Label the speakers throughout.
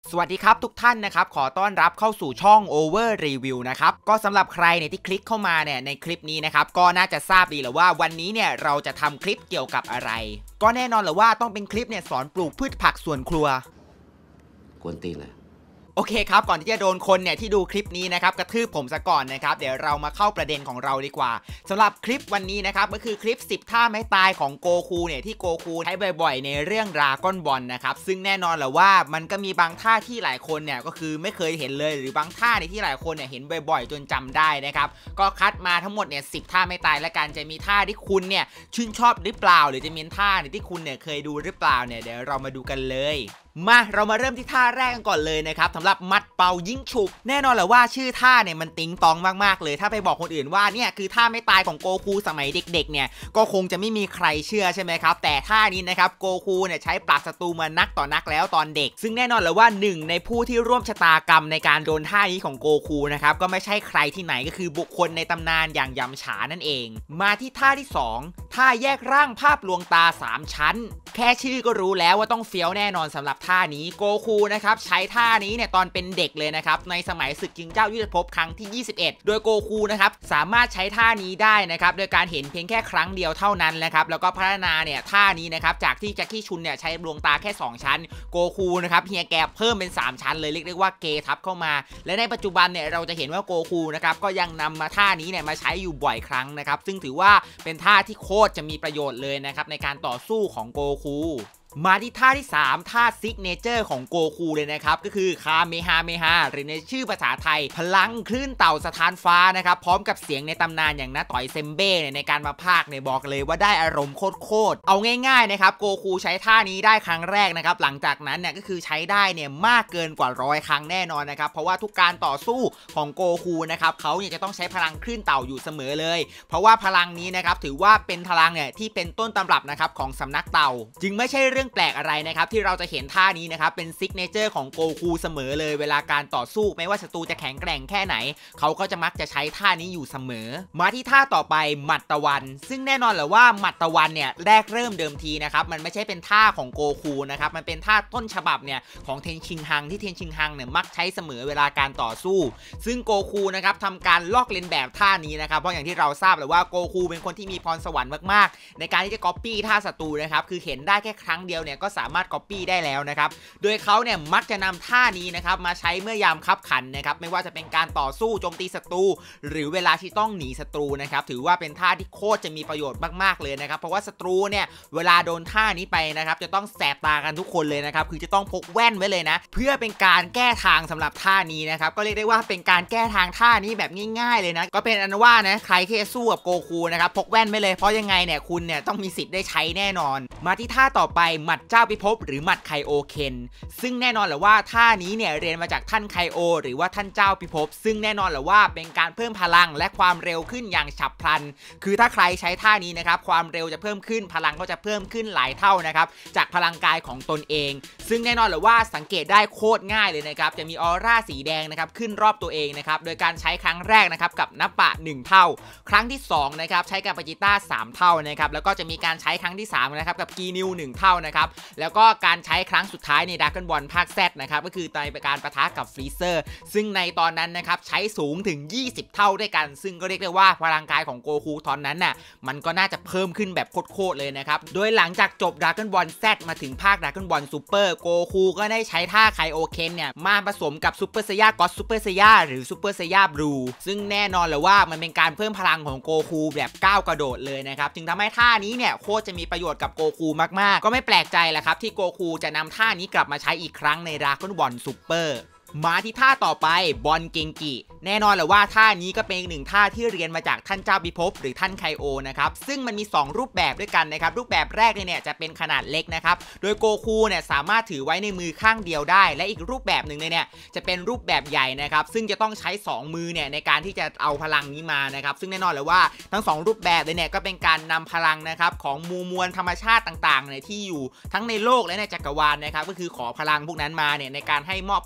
Speaker 1: สวัสดีครับทุกท่านนะครับขอต้อนรับเข้าสู่ช่อง Over Review นะครับก็สำหรับใครเนี่ยที่คลิกเข้ามาเนี่ยในคลิปนี้นะครับก็น่าจะทราบดีแล้วว่าวันนี้เนี่ยเราจะทำคลิปเกี่ยวกับอะไรก็แน่นอนเลยว่าต้องเป็นคลิปเนี่ยสอนปลูกพืชผักสวนครัว
Speaker 2: กวนตีนเลย
Speaker 1: โอเคครับก่อนที่จะโดนคนเนี่ยที่ดูคลิปนี้นะครับกระทืบผมซะก่อนนะครับเดี๋ยวเรามาเข้าประเด็นของเราดีกว่าสำหรับคลิปวันนี้นะครับก็คือคลิป10ท่าไม้ตายของโกคูเนี่ยที่โกคูใช้บ่อยๆในเรื่องดราก้อนบอลนะครับซึ่งแน่นอนแหละว่ามันก็มีบางท่าที่หลายคนเนี่ยก็คือไม่เคยเห็นเลยหรือบางท่าในที่หลายคนเนี่ยเห็นบ่อยๆจนจำได้นะครับก็คัดมาทั้งหมดเนี่ย10ท่าไม้ตายและกันจะมีท่าที่คุณเนี่ยชื่นชอบหรือเปล่าหรือจะมีท่าที่คุณเนี่ยเคยดูหรือเปล่าเนี่ยเดี๋ยวเรามาดูกันเลยมาเรามาเริ่มที่ท่าแรกกันก่อนเลยนะครับสำหรับมัดเป่ายิงฉุบแน่นอนแหละว่าชื่อท่าเนี่ยมันติ๊งตองมากๆเลยถ้าไปบอกคนอื่นว่าเนี่ยคือท่าไม่ตายของโกคูสมัยเด็กๆเนี่ยก็คงจะไม่มีใครเชื่อใช่ไหมครับแต่ท่านี้นะครับโกคูเนี่ยใช้ปราบศัตรูมานักต่อนักแล้วตอนเด็กซึ่งแน่นอนเลยว่าหนึ่งในผู้ที่ร่วมชะตากรรมในการโดนท่านี้ของโกคูนะครับก็ไม่ใช่ใครที่ไหนก็คือบุคคลในตำนานอย่างยำฉานั่นเองมาที่ท่าที่2ท่าแยกร่างภาพลวงตา3ชั้นแค่ชื่อก็รู้แล้วว่าต้องเฟี้ยวแน่นอนสำหรับท่านี้โกคูนะครับใช้ท่านี้เนี่ยตอนเป็นเด็กเลยนะครับในสมัยศึกชิงเจ้ายุทธภพครั้งที่21โดยโกคูนะครับสามารถใช้ท่านี้ได้นะครับโดยการเห็นเพียงแค่ครั้งเดียวเท่านั้นนะครับแล้วก็พัฒนาเนี่ยท่านี้นะครับจากที่แจ็คกี้ชุนเนี่ยใช้ดวงตาแค่2ชั้นโกคูนะครับเฮียแกเพิ่มเป็น3ชั้นเลยเรียกได้ว่าเกทับเข้ามาและในปัจจุบันเนี่ยเราจะเห็นว่าโกคูนะครับก็ยังนำมาท่านี้เนี่ยมาใช้อยู่บ่อยครั้งนะครับซึ่งถือว่าเป็นท่าที่โคตรจะมีประโยชน์เลยนะครับในการต่อสู้ของโกคูมาที่ท่าที่3ท่าซิกเนเจอร์ของโกคูเลยนะครับก็คือคาเมฮาเมฮาหรือในชื่อภาษาไทยพลังคลื่นเต่าสถานฟ้านะครับพร้อมกับเสียงในตำนานอย่างน้าต่อยเซมเบ้ในการมาพากย์เนี่ยบอกเลยว่าได้อารมณ์โคตรเอาง่ายๆนะครับโกคูใช้ท่านี้ได้ครั้งแรกนะครับหลังจากนั้นเนี่ยก็คือใช้ได้เนี่ยมากเกินกว่า100ครั้งแน่นอนนะครับเพราะว่าทุกการต่อสู้ของโกคูนะครับเขาเนี่ยจะต้องใช้พลังคลื่นเต่าอยู่เสมอเลยเพราะว่าพลังนี้นะครับถือว่าเป็นพลังเนี่ยที่เป็นต้นตำรับนะครับของสำนักเต่าจึงไม่ใช่เรื่องแปลกอะไรนะครับที่เราจะเห็นท่านี้นะครับเป็นซิกเนเจอร์ของโกคูเสมอเลยเวลาการต่อสู้ไม่ว่าศัตรูจะแข็งแกร่งแค่ไหนเขาก็จะมักจะใช้ท่านี้อยู่เสมอมาที่ท่าต่อไปหมัดตะวันซึ่งแน่นอนแหละว่าหมัดตะวันเนี่ยแรกเริ่มเดิมทีนะครับมันไม่ใช่เป็นท่าของโกคูนะครับมันเป็นท่าต้นฉบับเนี่ยของเทนชิงฮังที่เทนชิงฮังเนี่ยมักใช้เสมอเวลาการต่อสู้ซึ่งโกคูนะครับทำการลอกเลียนแบบท่านี้นะครับเพราะอย่างที่เราทราบเลยว่าโกคูเป็นคนที่มีพรสวรรค์มากๆในการที่จะก๊อปปี้ท่าศัตรูนะครับคือเห็นได้แค่ครั้งเดียวเนี่ยก็สามารถก๊อปปี้ได้แล้วนะครับโดยเขาเนี่ยมักจะนำท่านี้นะครับมาใช้เมื่อยามคับขันนะครับไม่ว่าจะเป็นการต่อสู้โจมตีศัตรูหรือเวลาที่ต้องหนีศัตรูนะครับถือว่าเป็นท่าที่โคตรจะมีประโยชน์มากๆเลยนะครับเพราะว่าศัตรูเนี่ยเวลาโดนท่านี้ไปนะครับจะต้องแสบตากันทุกคนเลยนะครับคือจะต้องพกแว่นไว้เลยนะเพื่อเป็นการแก้ทางสำหรับท่านี้นะครับก็เรียกได้ว่าเป็นการแก้ทางท่านี้แบบง่ายๆเลยนะก็เป็นอันว่านะใครที่จะสู้กับโกคูนะครับพกแว่นไว้เลยเพราะยังไงเนี่ยคุณเนี่ยต้องมีสิทธิ์ได้ใช้แน่นอนมาที่ท่าต่อไปหมัดเจ้าพิภพหรือหมัดไคโอเคนซึ่งแน่นอนแหละว่าท่านี้เนี่ยเรียนมาจากท่านไคโอหรือว่าท่านเจ้าพิภพซึ่งแน่นอนแหละว่าเป็นการเพิ่มพลังและความเร็วขึ้นอย่างฉับพลันคือถ้าใครใช้ท่านี้นะครับความเร็วจะเพิ่มขึ้นพลังก็จะเพิ่มขึ้นหลายเท่านะครับจากพลังกายของตนเองซึ่งแน่นอนแหละว่าสังเกตได้โคตรง่ายเลยนะครับจะมีออร่าสีแดงนะครับขึ้นรอบตัวเองนะครับโดยการใช้ครั้งแรกนะครับกับนับปะ1เท่าครั้งที่2นะครับใช้กับปาจิต้า3เท่านะครับแล้วก็จะมีการใช้ครั้งที่3นะครับกับกีนิว1เท่านะครับแล้วก็การใช้ครั้งสุดท้ายในดราก้อนบอลภาค Z นะครับก็คือในการปะทะกับฟรีเซอร์ซึ่งในตอนนั้นนะครับใช้สูงถึง20เท่าด้วยกันซึ่งก็เรียกได้ว่าพลังกายของโกคูตอนนั้นน่ะมันก็น่าจะเพิ่มขึ้นแบบโคตรเลยนะครับโดยหลังจากจบดราก้อนบอล Z มาถึงภาคดราก้อนบอลซูเปอร์โกคูก็ได้ใช้ท่าไคโอเคนเนี่ยมาผสมกับซูเปอร์ไซย่าก็อตซูเปอร์ไซย่าหรือซูเปอร์ไซย่าบลูซึ่งแน่นอนเลยว่ามันเป็นการเพิ่มพลังของโกคูแบบก้าวกระโดดเลยนะครับจึงทำให้ท่านี้เนี่ยโคตรจะมีประโยชน์กับโกคูมากๆก็ไม่แปลกใจแหละครับที่โกคูจะนำท่านี้กลับมาใช้อีกครั้งในดราก้อนบอลซูเปอร์มาที่ท่าต่อไปบอลเกงกิแน่นอนเลยว่าท่านี้ก็เป็นอีกหนึ่งท่าที่เรียนมาจากท่านเจ้าพิภพหรือท่านไคโอนะครับซึ่งมันมี2รูปแบบด้วยกันนะครับรูปแบบแรกเนี่ยจะเป็นขนาดเล็กนะครับโดยโกคูเนี่ยสามารถถือไว้ในมือข้างเดียวได้และอีกรูปแบบหนึ่งเนี่ยจะเป็นรูปแบบใหญ่นะครับซึ่งจะต้องใช้2มือเนี่ยในการที่จะเอาพลังนี้มานะครับซึ่งแน่นอนเลยว่าทั้ง2รูปแบบเลยเนี่ยก็เป็นการนำพลังนะครับของมวลธรรมชาติต่างๆเนี่ยที่อยู่ทั้งในโลกและในจักรวาลนะครับก็คือขอพลังพวกนั้นมาเนี่ยในการให้มอบพลังมา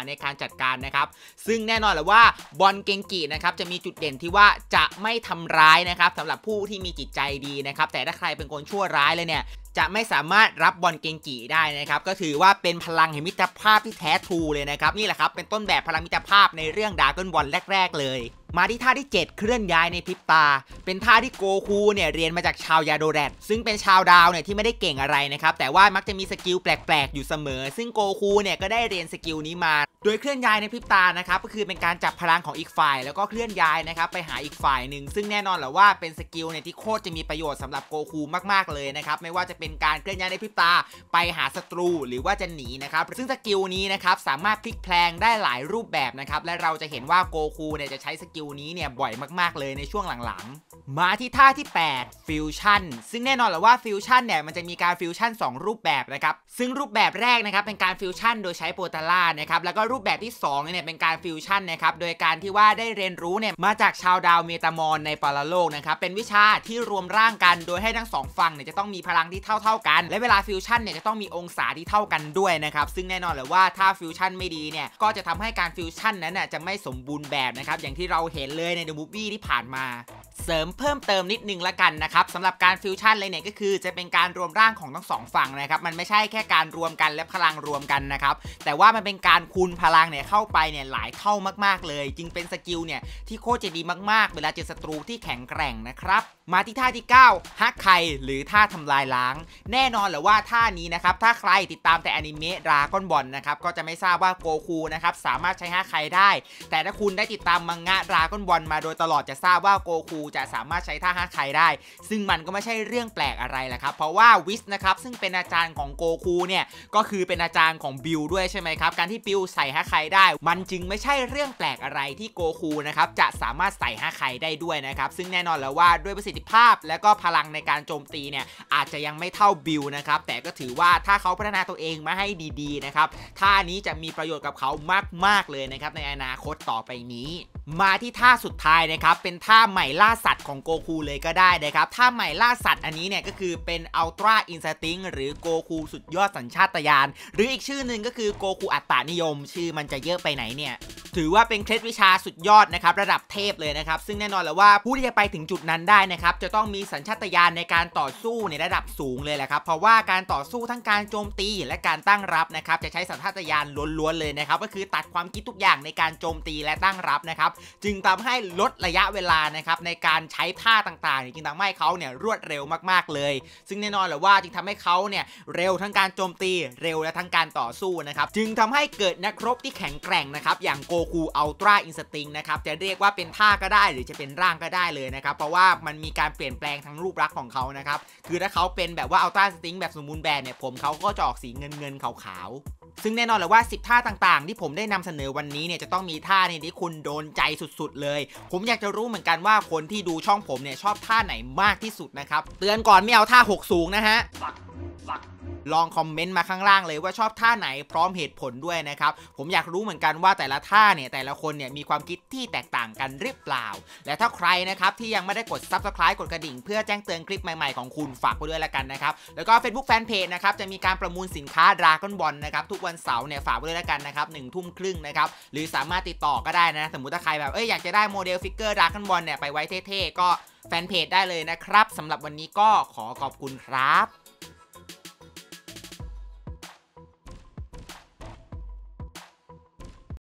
Speaker 1: ในการจัดการนะครับซึ่งแน่นอนแหละว่าบอลเกงกินะครับจะมีจุดเด่นที่ว่าจะไม่ทำร้ายนะครับสำหรับผู้ที่มีจิตใจดีนะครับแต่ถ้าใครเป็นคนชั่วร้ายเลยเนี่ยจะไม่สามารถรับบอลเกงกิได้นะครับก็ถือว่าเป็นพลังแห่งมิตรภาพที่แท้ทรูเลยนะครับนี่แหละครับเป็นต้นแบบพลังมิตรภาพในเรื่องดราก้อนบอลแรกๆเลยมาที่ท่าที่ 7เคลื่อนย้ายในพริบตาเป็นท่าที่โกคูเนี่ยเรียนมาจากชาวยาโดแรดซึ่งเป็นชาวดาวเนี่ยที่ไม่ได้เก่งอะไรนะครับแต่ว่ามักจะมีสกิลแปลกๆอยู่เสมอซึ่งโกคูเนี่ยก็ได้เรียนสกิลนี้มาโดยเคลื่อนย้ายในพริบตานะครับก็คือเป็นการจับพลังของอีกฝ่ายแล้วก็เคลื่อนย้ายนะครับไปหาอีกฝ่ายหนึ่งซึ่งแน่นอนแหละว่าเป็นสกิลเนี่ยที่โคตรจะมีประโยชน์สำหรับโกคูมากๆเลยนะครับไม่ว่าจะเป็นการเคลื่อนย้ายในพริบตาไปหาศัตรูหรือว่าจะหนีนะครับซึ่งสกิลนี้นะครับสามารถพลิกแพลงได้หลายรูปแบบนะครับและเราจะเห็นว่าโกคูเนี่ยจะใช้สกิลนี้เนี่ยบ่อยมากๆเลยในช่วงหลังๆมาที่ท่าที่8ฟิวชั่นซึ่งแน่นอนแหละว่าฟิวชั่นเนี่ยมันจะมีการฟิวชั่น2รูปแบบนะครับซึ่งรูปแบบแรกนะครับเป็นการฟิวชั่นโดยใช้โปรตาล่านะครับแล้วก็รูปแบบที่2เนี่ยเป็นการฟิวชั่นนะครับโดยการที่ว่าได้เรียนรู้เนี่ยมาจากชาวดาวเมตามอนในปรโลกนะครับเป็นวิชาที่รวมร่างกันโดยให้ทั้ง2ฝั่งเนี่ยจะต้องมีพลังที่เท่ากันและเวลาฟิวชั่นเนี่ยจะต้องมีองศาที่เท่ากันด้วยนะครับซึ่งแน่นอนเลยว่าถ้าฟิวชั่นไม่ดีเนี่ยก็จะทำให้การฟิวชั่นนั้นน่ะจะไม่สมบูรณ์แบบนะครับอย่างที่เราเห็นเลยในเดอะมูฟวี่ที่ผ่านมาเสริมเพิ่มเติมนิดนึงละกันนะครับสำหรับการฟิวชั่นเลยเนี่ยก็คือจะเป็นการรวมร่างของทั้ง2ฝั่งนะครับมันไม่ใช่แค่การรวมกันและพลังรวมกันนะครับแต่ว่ามันเป็นการคูณพลังเนี่ยเข้าไปเนี่ยหลายเท่ามากๆเลยจึงเป็นสกิลเนี่ยที่โคตรจะดีมากๆเวลาเจอศัตรูที่แข็งแกร่งนะครับมาที่ท่าที่9ฮักไคหรือท่าทำลายล้างแน่นอนเลยว่าท่านี้นะครับถ้าใครติดตามแต่อนิเมะดราก้อนบอลนะครับก็จะไม่ทราบว่าโกคูนะครับสามารถใช้ฮักไคได้แต่ถ้าคุณได้ติดตามมังงะดราก้อนบอลมาโดยตลอดจะทราบว่าโกคูจะสามารถใช้ท่าฮักไคได้ซึ่งมันก็ไม่ใช่เรื่องแปลกอะไรแหละครับเพราะว่าวิสนะครับซึ่งเป็นอาจารย์ของโกคูเนี่ยก็คือเป็นอาจารย์ของบิลด้วยใช่ไหมครับการที่บิลใส่ฮักไคได้มันจึงไม่ใช่เรื่องแปลกอะไรที่โกคูนะครับจะสามารถใส่ฮักไคได้ด้วยนะครับซึ่งแน่นอนแล้วว่าด้วยประสิทธิภาพและก็พลังในการโจมตีเนี่ยอาจจะยังไม่เท่าบิลนะครับแต่ก็ถือว่าถ้าเขาพัฒนาตัวเองมาให้ดีๆนะครับท่านี้จะมีประโยชน์กับเขามากๆเลยนะครับในอนาคตต่อไปนี้มาที่ท่าสุดท้ายนะครับเป็นท่าใหม่ล่าสัตว์ของโกคูเลยก็ได้นะครับท่าใหม่ล่าสัตว์อันนี้เนี่ยก็คือเป็นอัลตร้าอินสติ้งหรือโกคูสุดยอดสัญชาตญาณหรืออีกชื่อหนึ่งก็คือโกคูอัตตานิยมชื่อมันจะเยอะไปไหนเนี่ยถือว่าเป็นเคล็ดวิชาสุดยอดนะครับระดับเทพเลยนะครับซึ่งแน่นอนแล้วว่าผู้ที่จะไปถึงจุดนั้นได้นะครับจะต้องมีสัญชาตญาณในการต่อสู้ในระดับสูงเลยแหละครับเพราะว่าการต่อสู้ทั้งการโจมตีและการตั้งรับนะครับจะใช้สัญชาตญาณล้วนๆเลยนะครับก็คือตัดความคิดทุกอย่างในการโจมตีและตั้งรับนะครับจึงทำให้ลดระยะเวลานะครับในการใช้ท่าต่างๆจึงทำให้เขาเนี่ยรวดเร็วมากๆเลยซึ่งแน่นอนเลยว่าจึงทำให้เขาเนี่ยเร็วทั้งการโจมตีเร็วและทั้งการต่อสู้นะครับจึงทำให้เกิดนักรบที่แข็งแกร่งนะครับอย่างโกคูอัลตร้าอินสติ้งนะครับจะเรียกว่าเป็นท่าก็ได้หรือจะเป็นร่างก็ได้เลยนะครับเพราะว่ามันมีการเปลี่ยนแปลงทั้งรูปลักษณ์ของเขานะครับคือถ้าเขาเป็นแบบว่าอัลตร้าอินสติ้งแบบสมบูรณ์แบบเนี่ยผมเขาก็จะออกสีเงินขาวๆซึ่งแน่นอนเลยว่า10ท่าต่างๆที่ผมได้นำเสนอวันนี้เนี่ยจะต้องมีท่าที่คุณโดนใจสุดๆเลยผมอยากจะรู้เหมือนกันว่าคนที่ดูช่องผมเนี่ยชอบท่าไหนมากที่สุดนะครับเตือนก่อนไม่เอาท่าหกสูงนะฮะลองคอมเมนต์มาข้างล่างเลยว่าชอบท่าไหนพร้อมเหตุผลด้วยนะครับผมอยากรู้เหมือนกันว่าแต่ละท่าเนี่ยแต่ละคนเนี่ยมีความคิดที่แตกต่างกันหรือเปล่าและถ้าใครนะครับที่ยังไม่ได้กด Subscribe กดกระดิ่งเพื่อแจ้งเตือนคลิปใหม่ๆของคุณฝากไว้ด้วยละกันนะครับแล้วก็ Facebook Fanpage นะครับจะมีการประมูลสินค้า Dragon Ball นะครับทุกวันเสาร์เนี่ยฝากไว้ด้วยละกันนะครับ19:30นะครับหรือสามารถติดต่อก็ได้นะสมมุติถ้าใครแบบอยากจะได้โมเดลฟิกเกอร์ Dragon Ball เนี่ยไปไว้เท่ๆก็แฟนเพจได้เลยนะครับสำหรับวันนี้ก็ขอขอบคุณครับ